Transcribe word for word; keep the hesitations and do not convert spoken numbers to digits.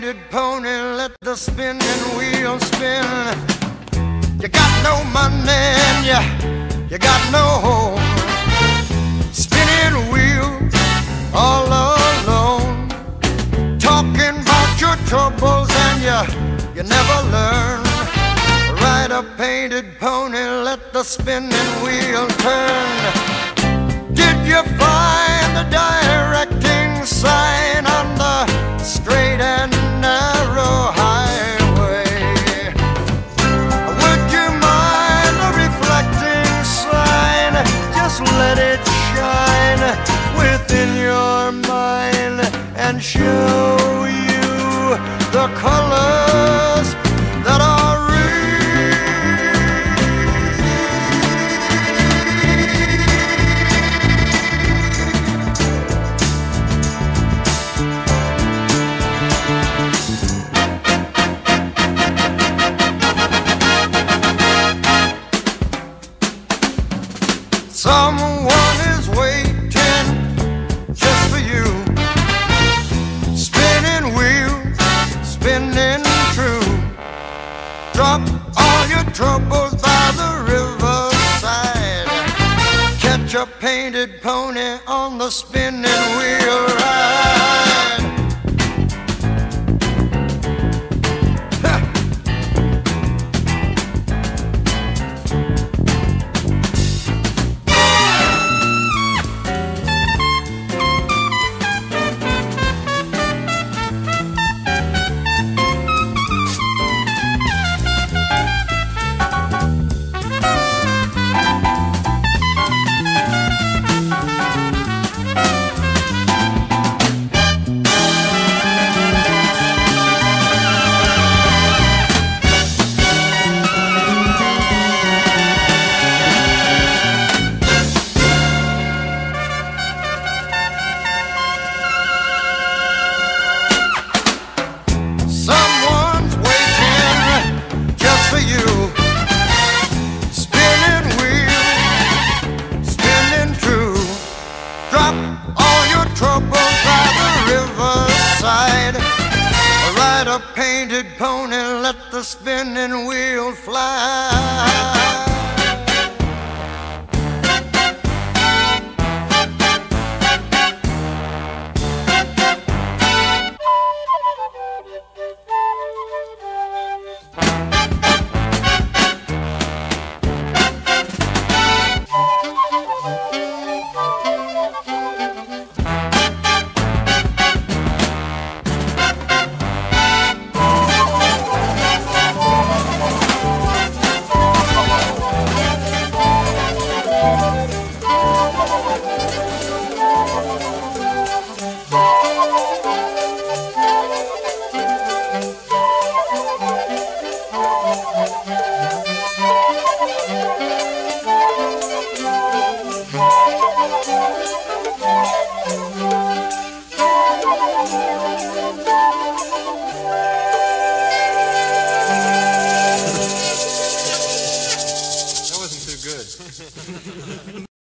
painted pony, let the spinning wheel spin. You got no money and you, you got no home. Spinning wheel all alone. Talking about your troubles and you, you never learn. Ride a painted pony, let the spinning wheel turn. Did you find the directing sign on the straight and narrow highway? Would you mind the reflecting sign? Just let it shine within your mind and show you the colors that are real. Someone is waiting just for you. Spinning wheel, spinning true. Drop all your troubles by the riverside. Catch a painted pony on the spinning wheel ride. Someone's waiting just for you. Spinning wheel, spinning true. Drop all your troubles by the riverside. Ride a painted pony, let the spinning wheel fly.